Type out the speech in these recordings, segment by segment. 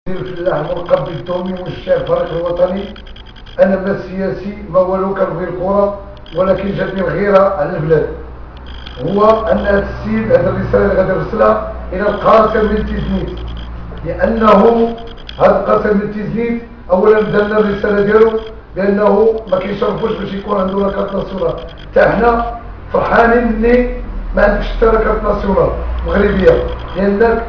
في الله مرقب بالدومي والشعب الفريق الوطني. انا لا سياسي ما والو كنبغي الكره، ولكن جاتني الغيره على البلاد. هو ان هذا السيد هذه الرساله اللي غادي يرسلها الى القاسم بن تيزنيت، لانه هذا القاسم بن تيزنيت اولا دلنا الرساله ديالو بانه ما كيشرفوش باش يكون عنده لاكارت ناسيونال. حتى حنا فرحانين مني ما عندكش حتى لاكارت ناسيونال مغربيه، لانك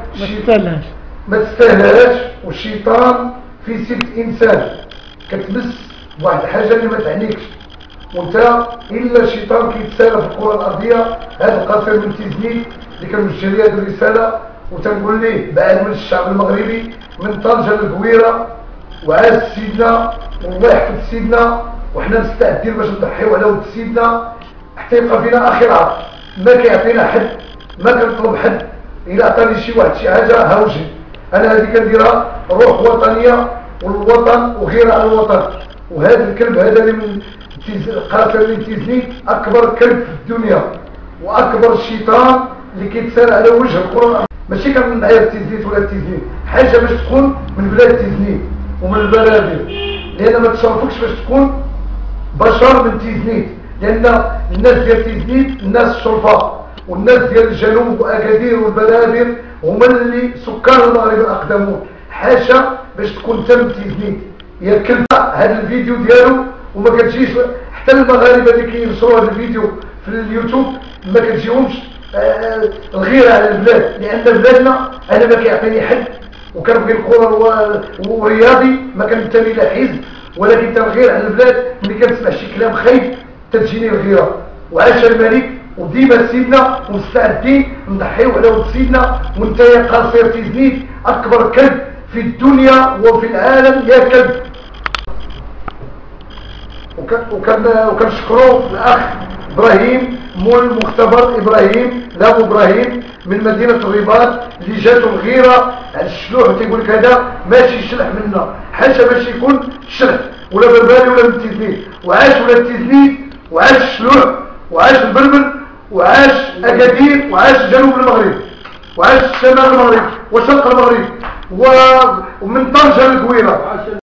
ما تستاهلهاش. والشيطان في سبت انسان كتمس بواحد الحاجه اللي ما تعنيكش، وانت الا الشيطان كيتسالى في الكره الارضيه. هذا القاسم بن تيزنيت اللي كنوجه ليه هذه الرساله وتنقول ليه بعد من الشعب المغربي من طنجه للبويره، وعاش سيدنا والله يحفظ سيدنا، وحنا مستعدين باش نضحيو على ولد سيدنا حتى يبقى فينا اخر عرض. ما كيعطينا حد، ما كنطلب حد. الا عطاني شي واحد شي حاجه هاوجي، انا هذه كنديرها روح وطنيه والوطن وغير على الوطن. وهذا الكلب هذا اللي من قاسم بن تيزنيت اكبر كلب في الدنيا واكبر شيطان اللي كيتسال على وجه القران. ماشي كنعير تيزنيت ولا تيزنيت، حاجه باش تكون من بلاد تيزنيت ومن البلادر، لان ما تشرفكش باش تكون بشر من تيزنيت، لان الناس ديال تيزنيت الناس الشرفاء، والناس ديال الجنوب واكادير والبلادر هما اللي سكان المغرب الاقدمون. حاشا باش تكون انت من تيزنيت يا كلب. هذا الفيديو ديالو وما كتجيش حتى المغاربه اللي كينشروا هذا الفيديو في اليوتيوب ما كتجيهمش الغيره على البلاد، لان بلادنا انا ما كيعطيني حد وكنبغي الكره ورياضي، ما كننتمي لا حزب ولكن تنغير على البلاد. ملي كنسمع شي كلام خايب تتجيني الغيره. وعاش الملك وديما سيدنا ومستعدين نضحيو على ولد سيدنا. وانت يا قاصر تيزنيت اكبر كلب في الدنيا وفي العالم يا كلب. وكنشكروا الاخ ابراهيم مول مختبر ابراهيم لابو ابراهيم من مدينه الرباط اللي جاتو الغيره على الشلوح وتيقول لك هذا ماشي شلح منا، حاشا باش يكون شلح ولا بربالي ولا من تيزنيت. وعاش ولاد تيزنيت وعاش الشلوح وعاش البلبل وعاش اكادير وعاش جنوب المغرب وعاش شمال المغرب وشرق المغرب ومن طنجه للكويره.